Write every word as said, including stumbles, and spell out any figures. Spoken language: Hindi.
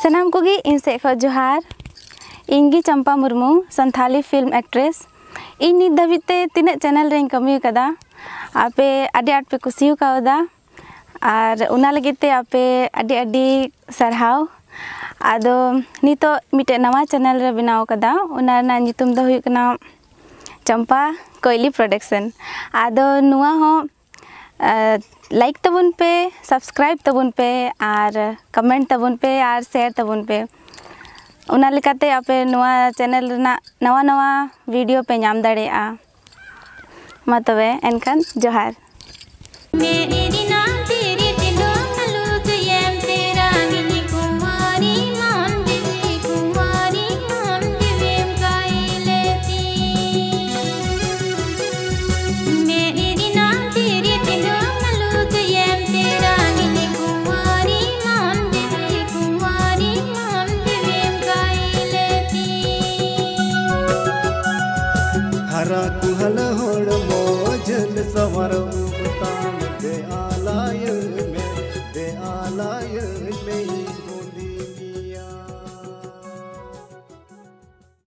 सनाम कोगी इन से खो जोहार इंगी चंपा मुर्मू संथाली फिल्म एक्ट्रेस इन नित धाबीते तीना चैनल रे कमी कदा आपे आडि आट पे कुसियो कावदा और उना लगिते आपे आडि आडि सरहाव आदो नितो मिटे नवा चैनल रे बनाव कदा उना ना नितुम दो हुई कना चंपा कोयली प्रोडक्शन आदो नुआ हो लाइक तबुन पे सब्सक्राइब तबुन पे और कमेंट तबुन पे और शेयर तबुन पे उना लिकाते आपे नुआ चैनल ना नवा नवा वीडियो पे नाम दाड़ेया मा तबे एनखान जोहार।